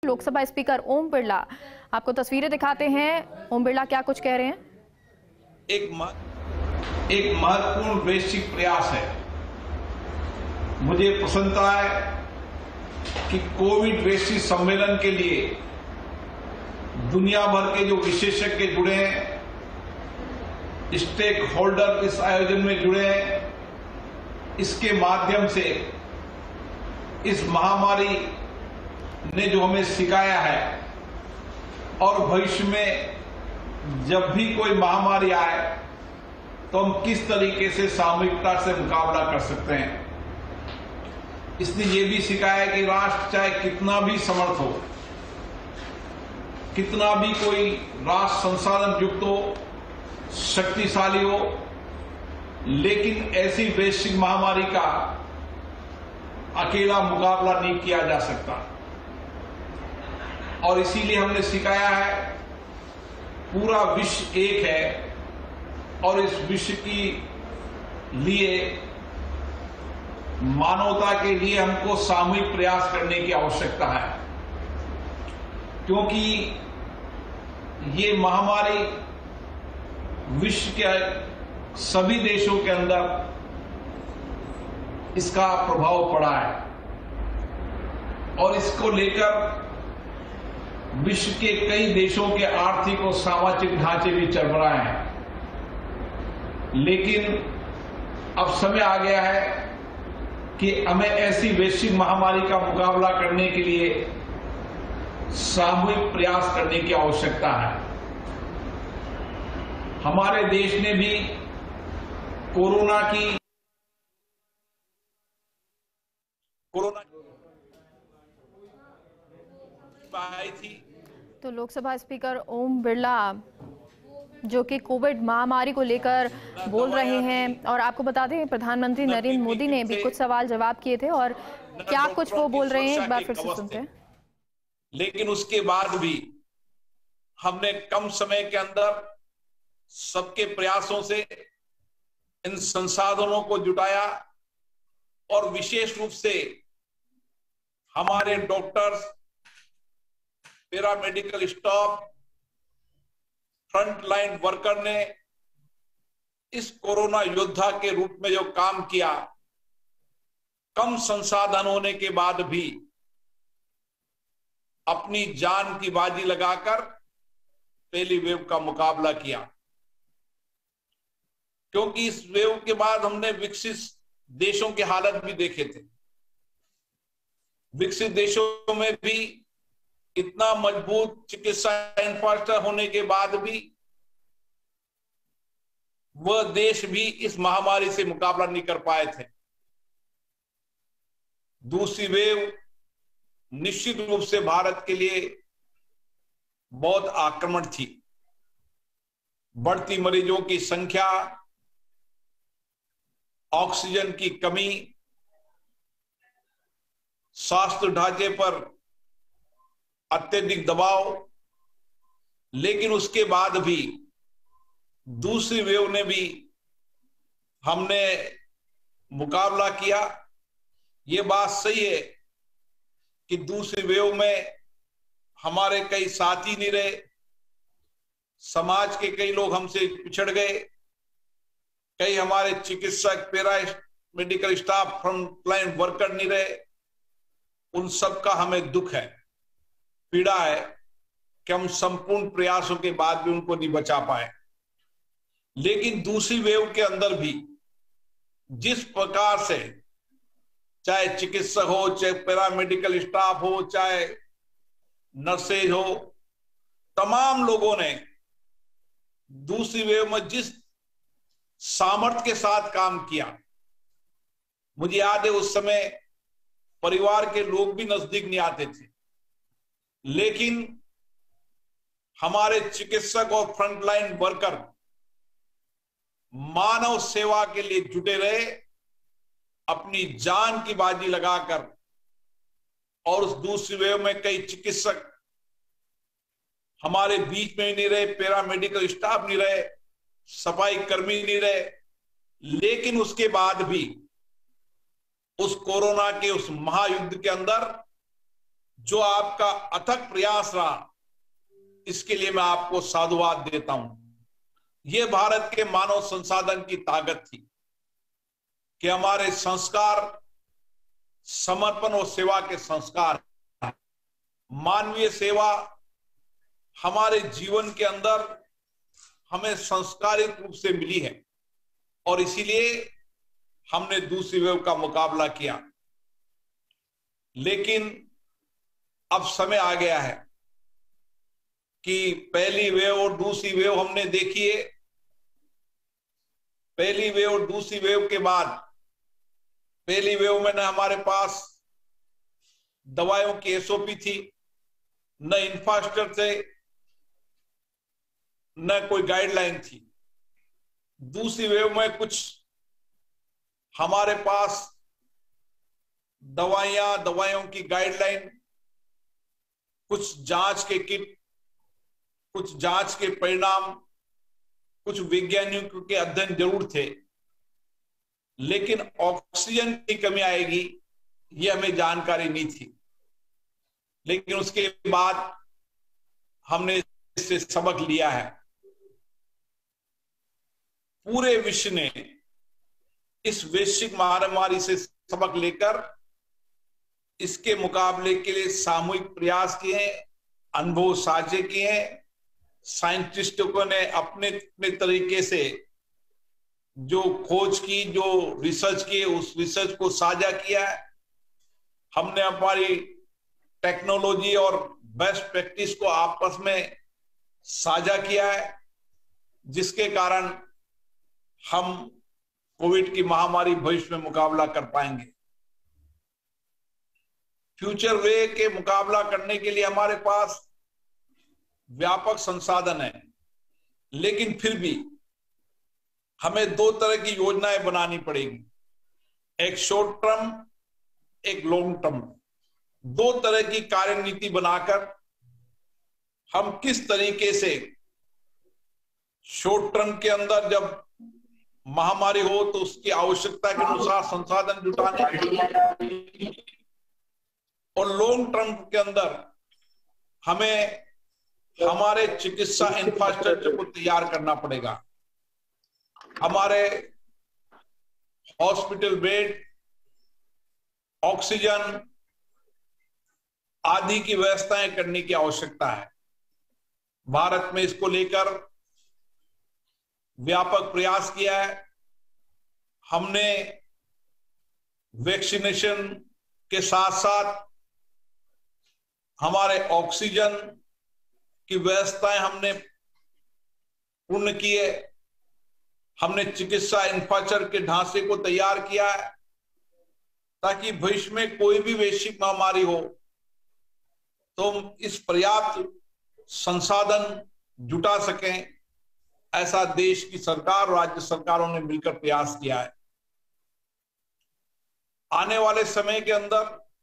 Lok Sabha speaker Om Birla आपको तस्वीरें दिखाते हैं। ओम बिरला क्या कुछ कह रहे हैं। एक महत्वपूर्ण वैश्विक प्रयास है। मुझे प्रसन्नता है कि कोविड वैश्विक सम्मेलन के लिए दुनिया भर के जो विशेषज्ञ जुड़े हैं, स्टेक होल्डर इस आयोजन में जुड़े हैं। इसके माध्यम से इस महामारी ने जो हमें सिखाया है और भविष्य में जब भी कोई महामारी आए तो हम किस तरीके से सामूहिकता से मुकाबला कर सकते हैं। इसने ये भी सिखाया कि राष्ट्र चाहे कितना भी समर्थ हो, कितना भी कोई राष्ट्र संसाधन युक्त हो, शक्तिशाली हो, लेकिन ऐसी वैश्विक महामारी का अकेला मुकाबला नहीं किया जा सकता। और इसीलिए हमने सिखाया है पूरा विश्व एक है और इस विश्व की लिए मानवता के लिए हमको सामूहिक प्रयास करने की आवश्यकता है, क्योंकि ये महामारी विश्व के सभी देशों के अंदर इसका प्रभाव पड़ा है और इसको लेकर विश्व के कई देशों के आर्थिक और सामाजिक ढांचे भी चरमराए हैं। लेकिन अब समय आ गया है कि हमें ऐसी वैश्विक महामारी का मुकाबला करने के लिए सामूहिक प्रयास करने की आवश्यकता है। हमारे देश ने भी कोरोना आई थी। तो लोकसभा स्पीकर ओम बिरला जो कि कोविड महामारी को लेकर बोल रहे हैं, और आपको बता दें प्रधानमंत्री नरेंद्र मोदी ने भी कुछ सवाल जवाब किए थे और क्या कुछ वो बोल रहे हैं एक बार फिर से सुनते हैं। लेकिन उसके बाद भी हमने कम समय के अंदर सबके प्रयासों से इन संसाधनों को जुटाया और विशेष रूप से हमारे doctors, paramedical staff, front line worker ने इस कोरोना योद्धा के रूप में जो काम किया, कम संसाधन होने के बाद भी अपनी जान की बाजी लगाकर पहली वेव का मुकाबला किया। क्योंकि इस वेव के बाद हमने विकसित देशों की हालत भी देखे थे। विकसित देशों में भी इतना मजबूत चिकित्सा इंफ्रास्ट्रक्चर होने के बाद भी वह देश भी इस महामारी से मुकाबला नहीं कर पाए थे। दूसरी वेव निश्चित रूप से भारत के लिए बहुत आक्रमण थी। बढ़ती मरीजों की संख्या, ऑक्सीजन की कमी, स्वास्थ्य ढांचे पर अत्यधिक दबाव, लेकिन उसके बाद भी दूसरी वेव ने भी हमने मुकाबला किया। ये बात सही है कि दूसरी वेव में हमारे कई साथी नहीं रहे, समाज के कई लोग हमसे पिछड़ गए, कई हमारे चिकित्सक, paramedical staff, front line worker नहीं रहे। उन सब का हमें दुख है, पीड़ा है कि हम संपूर्ण प्रयासों के बाद भी उनको नहीं बचा पाए। लेकिन दूसरी वेव के अंदर भी जिस प्रकार से चाहे चिकित्सक हो, चाहे पैरामेडिकल स्टाफ हो, चाहे नर्सेज हो, तमाम लोगों ने दूसरी वेव में जिस सामर्थ्य के साथ काम किया, मुझे याद है उस समय परिवार के लोग भी नजदीक नहीं आते थे, लेकिन हमारे चिकित्सक और फ्रंटलाइन वर्कर मानव सेवा के लिए जुटे रहे, अपनी जान की बाजी लगाकर। और उस दूसरी वेव में कई चिकित्सक हमारे बीच में नहीं रहे, पैरामेडिकल स्टाफ नहीं रहे, सफाई कर्मी नहीं रहे, लेकिन उसके बाद भी उस कोरोना के उस महायुद्ध के अंदर जो आपका अथक प्रयास रहा, इसके लिए मैं आपको साधुवाद देता हूं। यह भारत के मानव संसाधन की ताकत थी कि हमारे संस्कार समर्पण और सेवा के संस्कार, मानवीय सेवा हमारे जीवन के अंदर हमें संस्कारित रूप से मिली है और इसीलिए हमने दूसरी वेव का मुकाबला किया। लेकिन अब समय आ गया है कि पहली वेव और दूसरी वेव हमने देखी है। पहली वेव और दूसरी वेव के बाद, पहली वेव में न हमारे पास दवाइयों की एसओपी थी, न इंफ्रास्ट्रक्चर थे, न कोई गाइडलाइन थी। दूसरी वेव में कुछ हमारे पास दवाइयों की गाइडलाइन, कुछ जांच के किट, कुछ जांच के परिणाम, कुछ वैज्ञानिकों के अध्ययन जरूर थे, लेकिन ऑक्सीजन की कमी आएगी ये हमें जानकारी नहीं थी। लेकिन उसके बाद हमने इससे सबक लिया है। पूरे विश्व ने इस वैश्विक महामारी से सबक लेकर इसके मुकाबले के लिए सामूहिक प्रयास किए हैं, अनुभव साझे किए हैं। साइंटिस्टों ने अपने अपने तरीके से जो खोज की, जो रिसर्च की, उस रिसर्च को साझा किया है। हमने हमारी टेक्नोलॉजी और बेस्ट प्रैक्टिस को आपस में साझा किया है, जिसके कारण हम कोविड की महामारी भविष्य में मुकाबला कर पाएंगे। फ्यूचर वे के मुकाबला करने के लिए हमारे पास व्यापक संसाधन है, लेकिन फिर भी हमें दो तरह की योजनाएं बनानी पड़ेगी, एक शॉर्ट टर्म, एक लॉन्ग टर्म। दो तरह की कार्यनीति बनाकर हम किस तरीके से शॉर्ट टर्म के अंदर जब महामारी हो तो उसकी आवश्यकता के अनुसार संसाधन जुटाने, और लॉन्ग टर्म के अंदर हमें हमारे चिकित्सा इंफ्रास्ट्रक्चर को तैयार करना पड़ेगा। हमारे हॉस्पिटल बेड, ऑक्सीजन आदि की व्यवस्थाएं करने की आवश्यकता है। भारत में इसको लेकर व्यापक प्रयास किया है। हमने वैक्सीनेशन के साथ साथ हमारे ऑक्सीजन की व्यवस्थाएं हमने पूर्ण की है। हमने चिकित्सा इंफ्रास्ट्रक्चर के ढांचे को तैयार किया है ताकि भविष्य में कोई भी वैश्विक महामारी हो तो हम इस पर्याप्त संसाधन जुटा सकें। ऐसा देश की सरकार और राज्य सरकारों ने मिलकर प्रयास किया है। आने वाले समय के अंदर